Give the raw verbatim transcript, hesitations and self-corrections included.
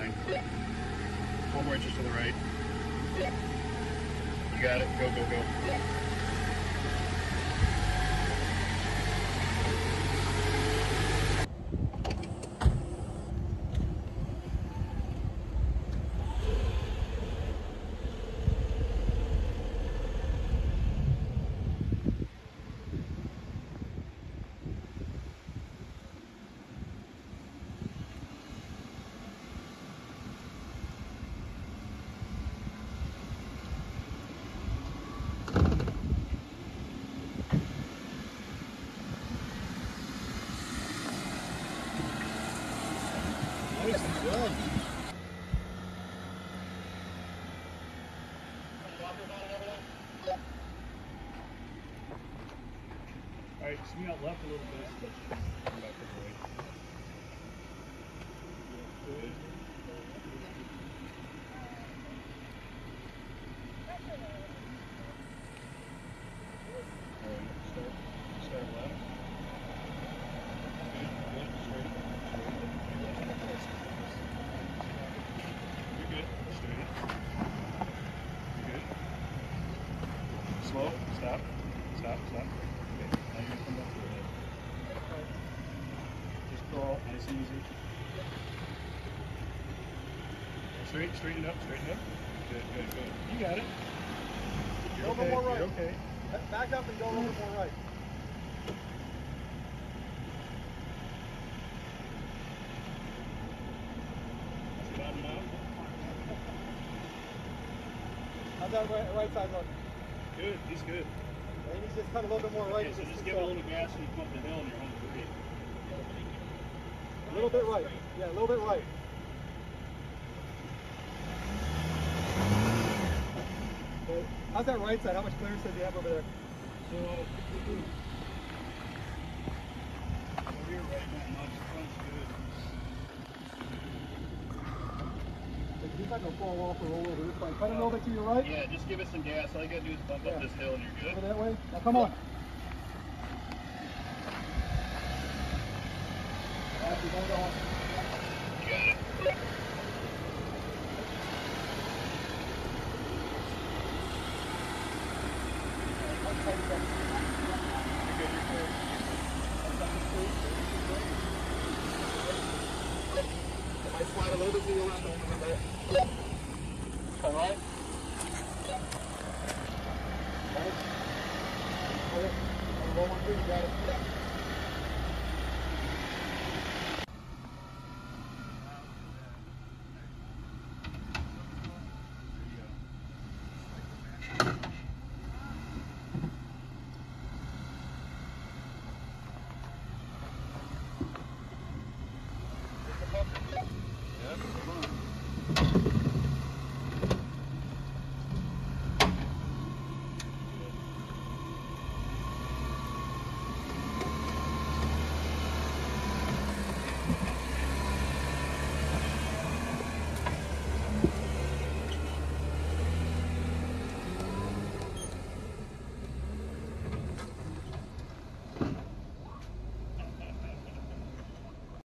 fine. Four more inches to the right. You got it. Go, go, go. Nice and done. All right, swing out left a little bit. Come back to the right. Good. All right, start, start left. Good, good, straight, straight. You're good, straight. You're good. Slow, stop, stop, stop. Okay, now you're gonna come back to the head. Just crawl, nice and easy. Straight, straighten up, straighten up. Good, good, good. You got it. You're Go a okay, little more right. you're okay. Back up and go a little bit more right. Sit down now. How's that right, right side look? Good, he's good. And he's just cut a little bit more right. Okay, so just give it a little gas and you come up the hill and you're home free. A little bit right. Yeah, a little bit right. Okay. How's that right side? How much clearance does he have over there? So, over here right now, much front's good. He's not going to fall off or roll over this way. Cut a little bit to your right. Yeah, just give it some gas. All you gotta do is bump Yeah. up this hill and you're good. Over that way. Now come on. After don't go on. You got it. You're good, you're good. I slide a little bit to your left over there. All right. Right. One, two, you got it.